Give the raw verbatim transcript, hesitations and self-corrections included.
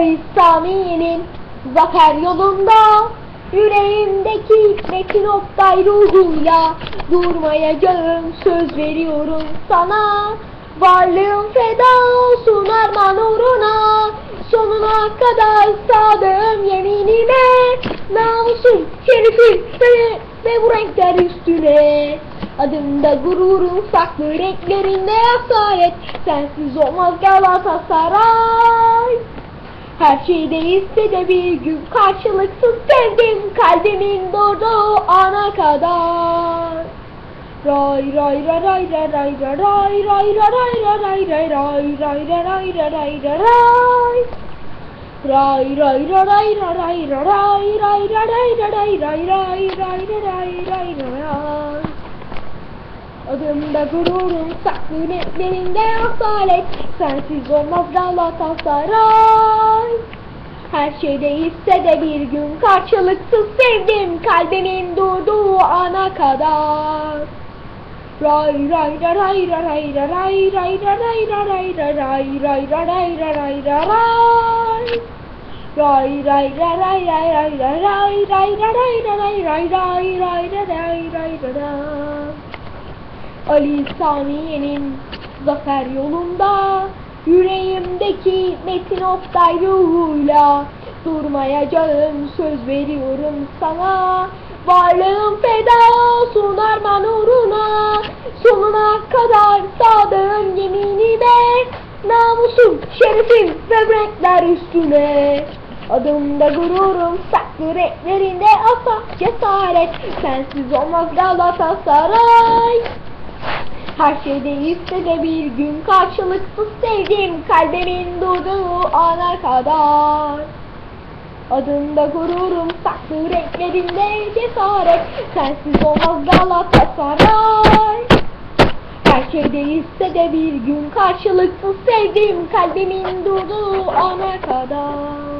Ali Sami'nin zafer yolunda, yüreğimdeki Metin Oktay ruhuyla durmayacağım, söz veriyorum sana. Varlığım feda olsun armağan uğruna, sonuna kadar sadığım yeminime. Namusum, şerefim ve, ve bu renkler üstüne. Adımda gururum saklı renklerinde asalet, sensiz olmaz Galatasaray. Her şeyde istedi bir gün karşılıksız sevdim, kalbimin doğduğu ana kadar. Ray ray ray ray ray ray ray ray ray ray ray ray ray ray ray ray ray ray ray Ray ray ray ray ray ray ray ray ray ray ray ray ray ray ray ray. Adımda gururum saklı netlerinde asalet, sensiz olmaz Galatasaray. Her şeyde hissede bir gün karşılıksız sevdim, kalbimin durduğu ana kadar. Ray ray ray ray ray ray ray ray ray ray ray ray ray ray ray ray ray. Ray ray ray ray ray ray ray ray ray ray ray ray ray ray ray ray. Ali Sami'nin zafer yolunda, yüreğimdeki Metin Oktay ruhuyla durmayacağım, söz veriyorum sana. Varlığım feda olsun armağan uğruna, sonuna kadar sadığım yeminime. Namusum, şerefim ve renkler üstüne. Adımda gururum saklı renklerinde asa cesaret, sensiz olmaz Galatasaray. Her şeyde istedi bir gün karşılıksız sevdim, kalbimin durduğu ana kadar. Adında gururum saklı renklerinde cesaret, sensiz olmaz Galatasaray. Her şeyde istedi bir gün karşılıksız sevdim, kalbimin durduğu ana kadar.